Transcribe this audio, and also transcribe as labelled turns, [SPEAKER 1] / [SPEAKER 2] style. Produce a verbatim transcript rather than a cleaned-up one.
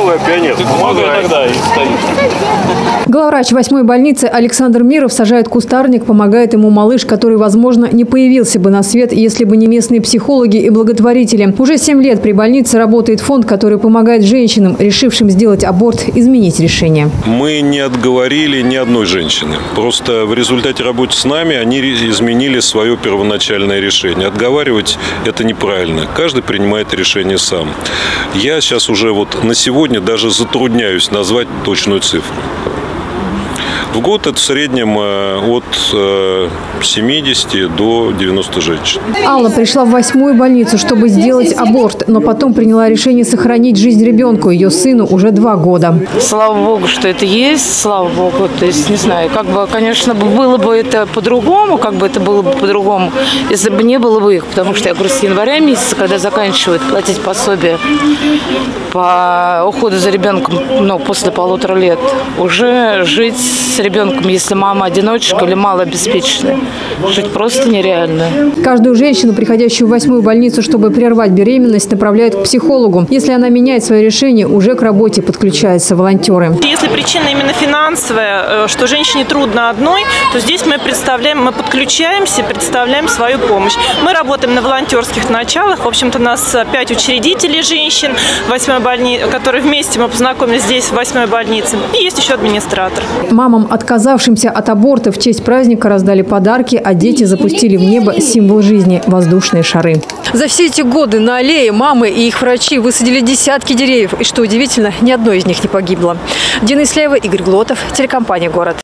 [SPEAKER 1] Новое пионер. Тогда и стоит.
[SPEAKER 2] Главврач восьмой больницы Александр Миров сажает кустарник, помогает ему малыш, который, возможно, не появился бы на свет, если бы не местные психологи и благотворители. Уже семь лет при больнице работает фонд, который помогает женщинам, решившим сделать аборт, изменить решение.
[SPEAKER 3] Мы не отговорили ни одной женщины. Просто в результате работы с нами они изменили свое первоначальное решение. Отговаривать – это неправильно. Каждый принимает решение сам. Я сейчас уже вот на сегодня даже затрудняюсь назвать точную цифру. В год это в среднем от семидесяти до девяноста женщин.
[SPEAKER 2] Алла пришла в восьмую больницу, чтобы сделать аборт, но потом приняла решение сохранить жизнь ребенку. Ее сыну уже два года.
[SPEAKER 4] Слава Богу, что это есть, слава Богу. То есть, не знаю, как бы, конечно, было бы это по-другому, как бы это было бы по-другому, если бы не было бы их. Потому что, я говорю, с января месяца, когда заканчивают платить пособие по уходу за ребенком, ну, после полутора лет, уже жить с ребенком, если мама одиночка или малообеспеченная, жить просто нереально.
[SPEAKER 2] Каждую женщину, приходящую в восьмую больницу, чтобы прервать беременность, направляют к психологу. Если она меняет свое решение, уже к работе подключаются волонтеры.
[SPEAKER 5] Если причина именно финансовая, что женщине трудно одной, то здесь мы представляем, мы подключаемся, представляем свою помощь. Мы работаем на волонтерских началах. В общем-то, у нас пять учредителей женщин, восьмой больницы, которые вместе мы познакомились здесь, в восьмой больнице. И есть еще администратор.
[SPEAKER 2] Мамам, отказавшимся от аборта, в честь праздника раздали подарки, а дети запустили в небо символ жизни – воздушные шары. За все эти годы на аллее мамы и их врачи высадили десятки деревьев. И, что удивительно, ни одно из них не погибло. Дина Исляева, Игорь Глотов, телекомпания «Город».